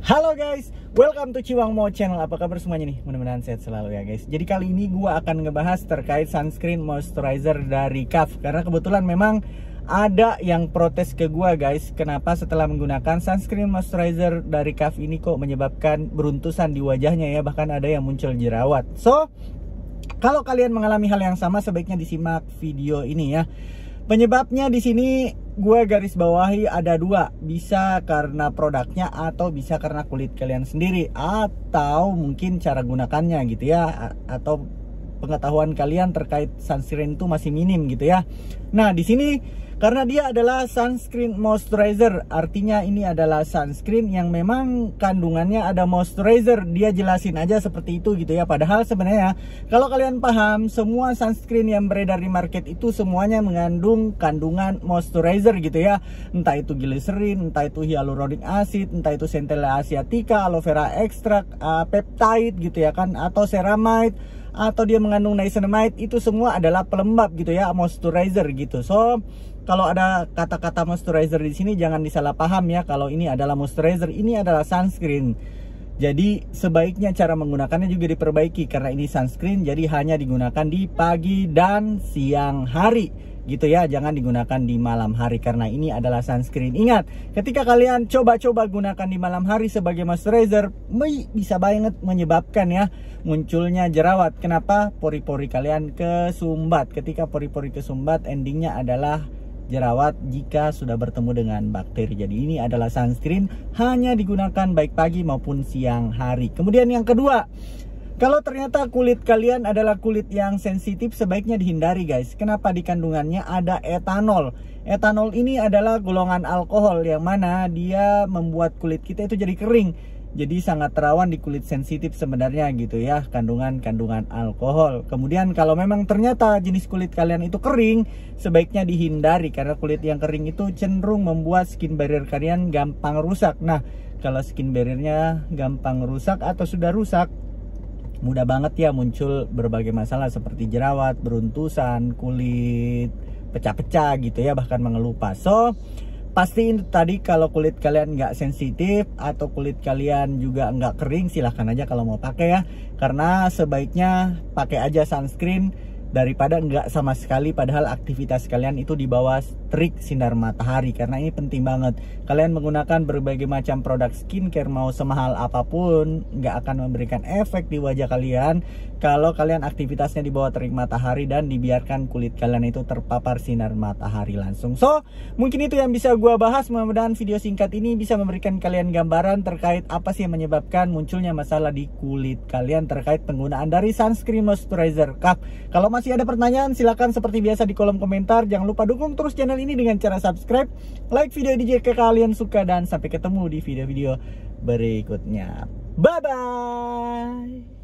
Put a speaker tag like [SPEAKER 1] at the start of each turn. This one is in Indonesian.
[SPEAKER 1] Halo guys, welcome to Ciwang Mo Channel. Apa kabar semuanya nih? Mudah-mudahan sehat selalu ya guys. Jadi kali ini gua akan ngebahas terkait sunscreen moisturizer dari KAF. Karena kebetulan memang ada yang protes ke gua guys, kenapa setelah menggunakan sunscreen moisturizer dari KAF ini kok menyebabkan beruntusan di wajahnya ya, bahkan ada yang muncul jerawat. So, kalau kalian mengalami hal yang sama sebaiknya disimak video ini ya. Penyebabnya di sini gue garis bawahi ada dua, bisa karena produknya atau bisa karena kulit kalian sendiri atau mungkin cara gunakannya gitu ya, atau pengetahuan kalian terkait sunscreen itu masih minim gitu ya. Nah di sini karena dia adalah sunscreen moisturizer, artinya ini adalah sunscreen yang memang kandungannya ada moisturizer. Dia jelasin aja seperti itu gitu ya. Padahal sebenarnya kalau kalian paham, semua sunscreen yang beredar di market itu semuanya mengandung kandungan moisturizer gitu ya. Entah itu glycerin, entah itu hyaluronic acid, entah itu centella asiatica, aloe vera extract, peptide gitu ya kan, atau ceramide, atau dia mengandung niacinamide. Itu semua adalah pelembab gitu ya, moisturizer gitu. So kalau ada kata-kata moisturizer di sini jangan disalah paham ya, kalau ini adalah moisturizer, ini adalah sunscreen. Jadi sebaiknya cara menggunakannya juga diperbaiki, karena ini sunscreen jadi hanya digunakan di pagi dan siang hari gitu ya, jangan digunakan di malam hari karena ini adalah sunscreen. Ingat, ketika kalian coba-coba gunakan di malam hari sebagai moisturizer, bisa banget menyebabkan ya munculnya jerawat. Kenapa? Pori-pori kalian kesumbat. Ketika pori-pori kesumbat, endingnya adalah jerawat jika sudah bertemu dengan bakteri. Jadi ini adalah sunscreen hanya digunakan baik pagi maupun siang hari. Kemudian yang kedua, kalau ternyata kulit kalian adalah kulit yang sensitif, sebaiknya dihindari guys. Kenapa? Di kandungannya ada etanol. Etanol ini adalah golongan alkohol yang mana dia membuat kulit kita itu jadi kering. Jadi sangat rawan di kulit sensitif sebenarnya gitu ya, kandungan alkohol. Kemudian kalau memang ternyata jenis kulit kalian itu kering, sebaiknya dihindari karena kulit yang kering itu cenderung membuat skin barrier kalian gampang rusak. Nah, kalau skin barriernya gampang rusak atau sudah rusak, mudah banget ya muncul berbagai masalah seperti jerawat, beruntusan, kulit pecah-pecah gitu ya, bahkan mengelupas. So, pastiin tadi kalau kulit kalian nggak sensitif atau kulit kalian juga nggak kering, silahkan aja kalau mau pakai ya. Karena sebaiknya pakai aja sunscreen daripada nggak sama sekali, padahal aktivitas kalian itu di bawah terik sinar matahari. Karena ini penting banget. Kalian menggunakan berbagai macam produk skincare mau semahal apapun, nggak akan memberikan efek di wajah kalian kalau kalian aktivitasnya di bawah terik matahari dan dibiarkan kulit kalian itu terpapar sinar matahari langsung. So, mungkin itu yang bisa gua bahas. Mudah-mudahan video singkat ini bisa memberikan kalian gambaran terkait apa sih yang menyebabkan munculnya masalah di kulit kalian terkait penggunaan dari sunscreen moisturizer KAF. Kalau masih ada pertanyaan, silakan seperti biasa di kolom komentar. Jangan lupa dukung terus channel ini dengan cara subscribe, like video ini jika kalian suka, dan sampai ketemu di video-video berikutnya. Bye-bye!